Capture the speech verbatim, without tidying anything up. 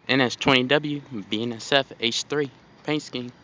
N S twenty W B N S F H three paint scheme.